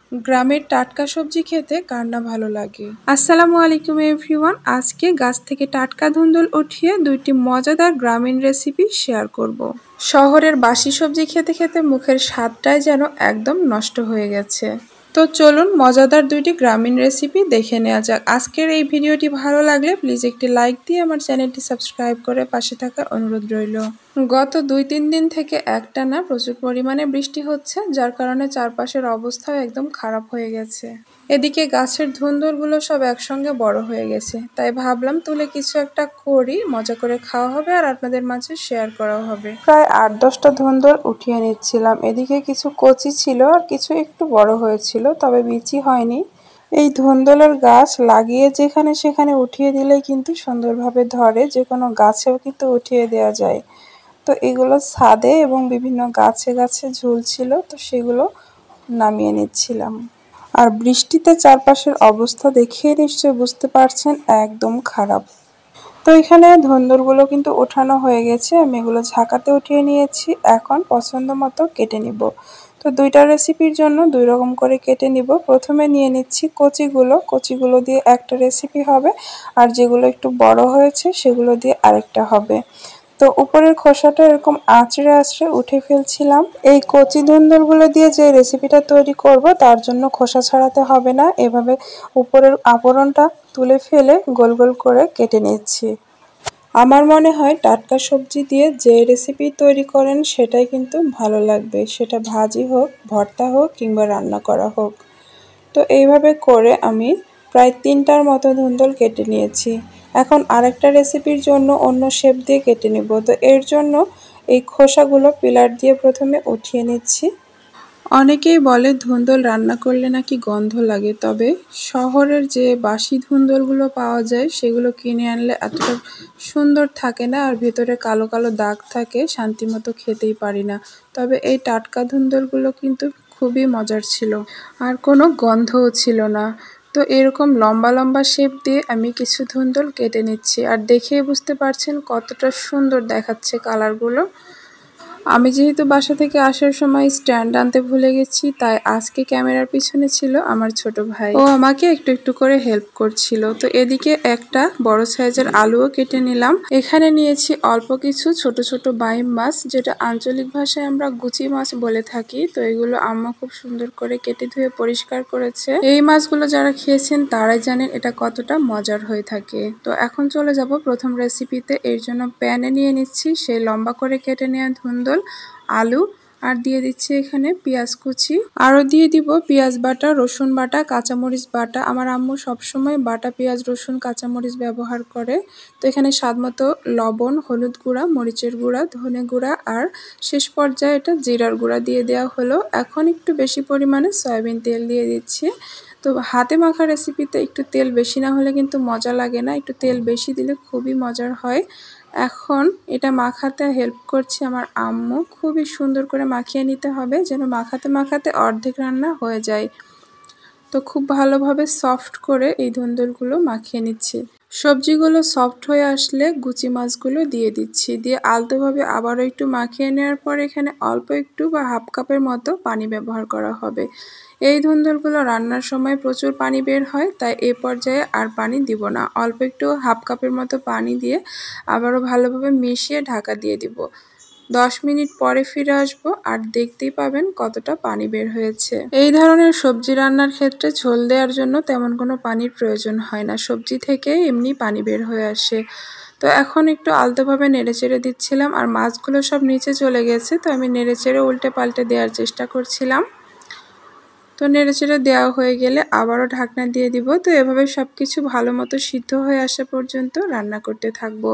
গ্রামের টাটকা সবজি খেতে কার না ভালো লাগে। আসসালামু আলাইকুম এভরিওয়ান। আজকে গাছ থেকে টাটকা ধুন্দুল উঠিয়ে দুইটি মজাদার গ্রামীণ রেসিপি শেয়ার করব। শহরের বাসি সবজি খেতে খেতে মুখের স্বাদটাই যেন একদম নষ্ট হয়ে গেছে। তো চলুন মজাদার দুইটি গ্রামীণ রেসিপি দেখে নেওয়া যাক। আজকের এই ভিডিওটি ভালো লাগলে প্লিজ একটি লাইক দিয়ে আমার চ্যানেলটি সাবস্ক্রাইব করে পাশে থাকার অনুরোধ রইল। গত 2-3 দিন থেকে একটানা প্রচুর পরিমাণে বৃষ্টি হচ্ছে, যার কারণে চারপাশের অবস্থাও একদম খারাপ হয়ে গেছে। এদিকে গাছের ধুন্দুলগুলো সব একসঙ্গে বড় হয়ে গেছে, তাই ভাবলাম তুলে কিছু একটা করি, মজা করে খাওয়া হবে আর আপনাদের মাঝে শেয়ার করা হবে। প্রায় 8-10টা ধুন্দুল উঠিয়ে নিচ্ছিলাম। এদিকে কিছু কচি ছিল আর কিছু একটু বড় হয়েছিল, তবে বিচি হয়নি। এই ধুন্দুলের গাছ লাগিয়ে যেখানে সেখানে উঠিয়ে দিলেই কিন্তু সুন্দরভাবে ধরে, যে কোনো গাছেও কিন্তু উঠিয়ে দেওয়া যায়। তো এগুলো ছাদে এবং বিভিন্ন গাছে গাছে ঝুলছিল, তো সেগুলো নামিয়ে নিচ্ছিলাম। আর বৃষ্টিতে চারপাশের অবস্থা দেখে নিশ্চয়ই বুঝতে পারছেন একদম খারাপ। তো এখানে ধুন্দুলগুলো কিন্তু ওঠানো হয়ে গেছে, আমি এগুলো ঝাঁকাতে উঠিয়ে নিয়েছি। এখন পছন্দ মতো কেটে নিব। তো দুইটা রেসিপির জন্য 2 রকম করে কেটে নিব। প্রথমে নিয়ে নিচ্ছি কচিগুলো দিয়ে একটা রেসিপি হবে, আর যেগুলো একটু বড় হয়েছে সেগুলো দিয়ে আরেকটা হবে। তো উপরের খোসাটা এরকম আঁচড়ে আঁচড়ে উঠে ফেলছিলাম। এই কচি ধুন্দুলগুলো দিয়ে যে রেসিপিটা তৈরি করব তার জন্য খোসা ছাড়াতে হবে না, এভাবে উপরের আবরণটা তুলে ফেলে গোল গোল করে কেটে নিচ্ছি। আমার মনে হয় টাটকা সবজি দিয়ে যে রেসিপি তৈরি করেন সেটাই কিন্তু ভালো লাগবে, সেটা ভাজি হোক, ভর্তা হোক কিংবা রান্না করা হোক। তো এইভাবে করে আমি প্রায় 3টার মতো ধুন্দুল কেটে নিয়েছি। এখন আরেকটা রেসিপির জন্য অন্য শেপ দিয়ে কেটে নেব। তো এর জন্য এই খোসাগুলো পিলার দিয়ে প্রথমে উঠিয়ে নিচ্ছি। অনেকেই বলে ধুন্দুল রান্না করলে নাকি গন্ধ লাগে, তবে শহরের যে বাসি ধুন্দুলগুলো পাওয়া যায় সেগুলো কিনে আনলে এতটা সুন্দর থাকে না, আর ভেতরে কালো কালো দাগ থাকে, শান্তিমতো খেতেই পারি না। তবে এই টাটকা ধুন্দুলগুলো কিন্তু খুবই মজার ছিল, আর কোনো গন্ধও ছিল না। তো এরকম লম্বা লম্বা শেপ দিয়ে আমি কিছু ধুন্দুল কেটে নিচ্ছি, আর দেখেই বুঝতে পারছেন কতটা সুন্দর দেখাচ্ছে কালারগুলো। আমি যেহেতু বাসা থেকে আসার সময় স্ট্যান্ড আনতে ভুলে গেছি, তাই আজকে ক্যামেরার পিছনে ছিল আমার ছোট ভাই। ও আমাকে একটু একটু করে হেল্প করছিল। তো এদিকে একটা বড় সাইজের আলুও কেটে নিলাম। এখানে নিয়েছি অল্প কিছু ছোট ছোট বাইম মাছ, যেটা আঞ্চলিক ভাষায় আমরা গুচি মাছ বলে থাকি। তো এগুলো আম্মা খুব সুন্দর করে কেটে ধুয়ে পরিষ্কার করেছে। এই মাছগুলো যারা খেয়েছেন তারাই জানেন এটা কতটা মজার হয়ে থাকে। তো এখন চলে যাব প্রথম রেসিপিতে। এর জন্য প্যানে নিয়ে নিচ্ছি সেই লম্বা করে কেটে নেওয়া ধুন্দুল, আলু, আর দিয়ে দিচ্ছি এখানে পেঁয়াজ কুচি। আরও দিয়ে দিব পেঁয়াজ বাটা, রসুন বাটা, কাঁচামরিচ বাটা। আমার আম্মু সবসময় বাটা পেঁয়াজ, রসুন, কাঁচামরিচ ব্যবহার করে। তো এখানে স্বাদমতো লবণ, হলুদ গুঁড়া, মরিচের গুঁড়া, ধনে গুঁড়া, আর শেষ পর্যায়ে এটা জিরার গুঁড়া দিয়ে দেওয়া হলো। এখন একটু বেশি পরিমাণে সয়াবিন তেল দিয়ে দিচ্ছি। তো হাতে মাখা রেসিপিতে একটু তেল বেশি না হলে কিন্তু মজা লাগে না, একটু তেল বেশি দিলে খুবই মজার হয়। এখন এটা মাখাতে হেল্প করছে আমার আম্মু। খুবই সুন্দর করে মাখিয়ে নিতে হবে, যেন মাখাতে মাখাতে অর্ধেক রান্না হয়ে যায়। তো খুব ভালোভাবে সফট করে এই ধুন্দুলগুলো মাখিয়ে নিচ্ছি। সবজিগুলো সফট হয়ে আসলে গুচি মাছগুলো দিয়ে দিচ্ছি, দিয়ে আলতোভাবে আবারও একটু মাখিয়ে নেওয়ার পর এখানে অল্প একটু বা হাফ কাপের মতো পানি ব্যবহার করা হবে। এই ধুন্দুলগুলো রান্নার সময় প্রচুর পানি বের হয়, তাই এই পর্যায়ে আর পানি দিব না। অল্প একটু হাফ কাপের মতো পানি দিয়ে আবারও ভালোভাবে মিশিয়ে ঢাকা দিয়ে দিব। 10 মিনিট পরে ফিরে আসবো, আর দেখতেই পাবেন কতটা পানি বের হয়েছে। এই ধরনের সবজি রান্নার ক্ষেত্রে ঝোল দেওয়ার জন্য তেমন কোনো পানির প্রয়োজন হয় না, সবজি থেকে এমনি পানি বের হয়ে আসে। তো এখন একটু আলতোভাবে নেড়েচেড়ে দিচ্ছিলাম, আর মাছগুলো সব নিচে চলে গেছে, তো আমি নেড়েচেড়ে উল্টে পাল্টে দেওয়ার চেষ্টা করছিলাম। তো নেড়েচেড়ে দেওয়া হয়ে গেলে আবারও ঢাকনা দিয়ে দিব। তো এভাবে সব কিছু ভালো মতো সিদ্ধ হয়ে আসা পর্যন্ত রান্না করতে থাকবো।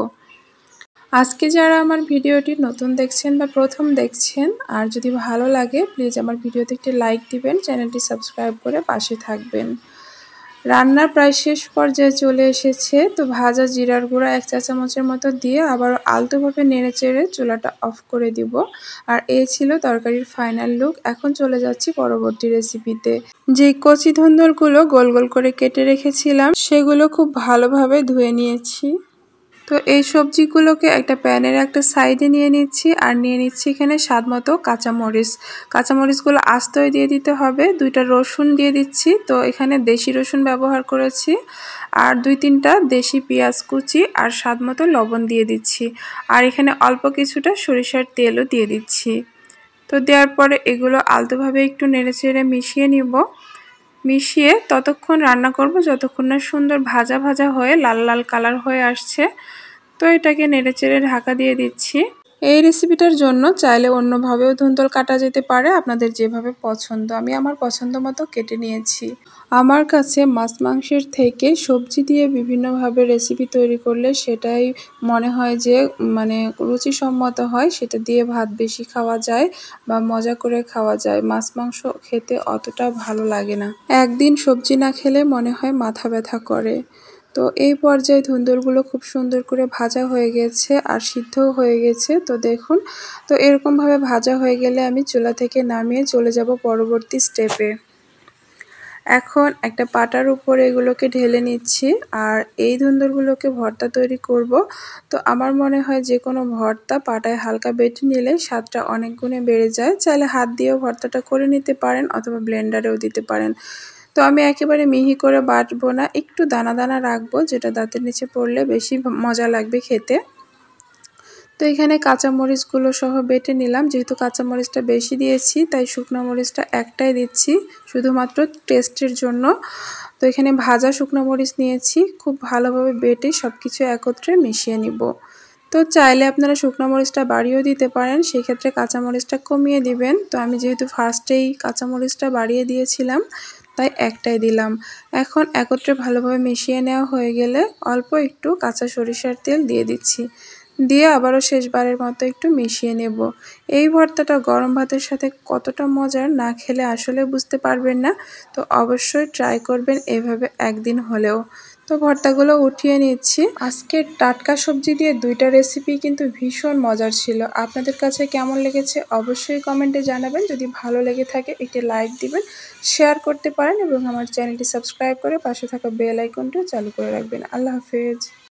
আজকে যারা আমার ভিডিওটি নতুন দেখছেন বা প্রথম দেখছেন, আর যদি ভালো লাগে প্লিজ আমার ভিডিওতে একটি লাইক দিবেন, চ্যানেলটি সাবস্ক্রাইব করে পাশে থাকবেন। রান্নার প্রায় শেষ পর্যায়ে চলে এসেছে। তো ভাজা জিরার গুঁড়া 1 চা চামচের মতো দিয়ে আবার আলতোভাবে নেড়েচেড়ে চুলাটা অফ করে দিব। আর এই ছিল তরকারির ফাইনাল লুক। এখন চলে যাচ্ছি পরবর্তী রেসিপিতে। যে কচি ধুন্দুলগুলো গোল গোল করে কেটে রেখেছিলাম সেগুলো খুব ভালোভাবে ধুয়ে নিয়েছি। তো এই সবজিগুলোকে একটা প্যানের একটা সাইডে নিয়ে নিচ্ছি আর নিয়ে নিচ্ছি এখানে স্বাদমতো কাঁচামরিচ। কাঁচামরিচগুলো আস্তই দিয়ে দিতে হবে। 2টা রসুন দিয়ে দিচ্ছি, তো এখানে দেশি রসুন ব্যবহার করেছি। আর 2-3টা দেশি পেঁয়াজ কুচি আর স্বাদমতো লবণ দিয়ে দিচ্ছি। আর এখানে অল্প কিছুটা সরিষার তেলও দিয়ে দিচ্ছি। তো দেওয়ার পরে এগুলো আলতোভাবে একটু নেড়েচেড়ে মিশিয়ে নিব। মিশিয়ে ততক্ষণ রান্না করব যতক্ষণ না সুন্দর ভাজা ভাজা হয়ে লাল লাল কালার হয়ে আসছে। তো এটাকে নেড়েচেড়ে ঢাকা দিয়ে দিচ্ছি। এই রেসিপিটার জন্য চাইলে অন্যভাবেও ধুন্দুল কাটা যেতে পারে, আপনাদের যেভাবে পছন্দ। আমি আমার পছন্দ মতো কেটে নিয়েছি। আমার কাছে মাছ মাংসের থেকে সবজি দিয়ে বিভিন্নভাবে রেসিপি তৈরি করলে সেটাই মনে হয় যে মানে রুচিসম্মত হয়, সেটা দিয়ে ভাত বেশি খাওয়া যায় বা মজা করে খাওয়া যায়। মাছ মাংস খেতে অতটা ভালো লাগে না। একদিন সবজি না খেলে মনে হয় মাথা ব্যথা করে। তো এই পর্যায়ে ধুন্দুলগুলো খুব সুন্দর করে ভাজা হয়ে গেছে আর সিদ্ধও হয়ে গেছে। তো দেখুন, তো এরকমভাবে ভাজা হয়ে গেলে আমি চুলা থেকে নামিয়ে চলে যাব পরবর্তী স্টেপে। এখন একটা পাটার উপরে এগুলোকে ঢেলে নিচ্ছি আর এই ধুন্দুলগুলোকে ভর্তা তৈরি করব। তো আমার মনে হয় যে কোনো ভর্তা পাটায় হালকা বেটে নিলে স্বাদটা অনেক গুণে বেড়ে যায়। চাইলে হাত দিয়েও ভর্তাটা করে নিতে পারেন অথবা ব্লেন্ডারেও দিতে পারেন। তো আমি একেবারে মিহি করে বাটবো না, একটু দানা দানা রাখবো, যেটা দাঁতের নিচে পড়লে বেশি মজা লাগবে খেতে। তো এখানে কাঁচামরিচগুলো সহ বেটে নিলাম। যেহেতু কাঁচামরিচটা বেশি দিয়েছি তাই শুকনো মরিচটা একটাই দিচ্ছি শুধুমাত্র টেস্টের জন্য। তো এখানে ভাজা শুকনো মরিচ নিয়েছি, খুব ভালোভাবে বেটে সব কিছু একত্রে মিশিয়ে নিব। তো চাইলে আপনারা শুকনো মরিচটা বাড়িয়েও দিতে পারেন, সেক্ষেত্রে কাঁচামরিচটা কমিয়ে দিবেন। তো আমি যেহেতু ফার্স্টেই কাঁচামরিচটা বাড়িয়ে দিয়েছিলাম তাই একটাই দিলাম। এখন একত্রে ভালোভাবে মিশিয়ে নেওয়া হয়ে গেলে অল্প একটু কাঁচা সরিষার তেল দিয়ে দিচ্ছি। দিয়ে আবারও শেষবারের মতো একটু মিশিয়ে নেব। এই ভর্তাটা গরম ভাতের সাথে কতটা মজার, না খেলে আসলে বুঝতে পারবেন না। তো অবশ্যই ট্রাই করবেন এভাবে একদিন হলেও। তো ভর্তাগুলো উঠিয়ে নিচ্ছি। আজকের টাটকা সবজি দিয়ে 2টা রেসিপি কিন্তু ভীষণ মজার ছিল। আপনাদের কাছে কেমন লেগেছে অবশ্যই কমেন্টে জানাবেন। যদি ভালো লেগে থাকে একটি লাইক দিবেন, শেয়ার করতে পারেন এবং আমার চ্যানেলটি সাবস্ক্রাইব করে পাশে থাকা বেল আইকনটিও চালু করে রাখবেন। আল্লাহ হাফেজ।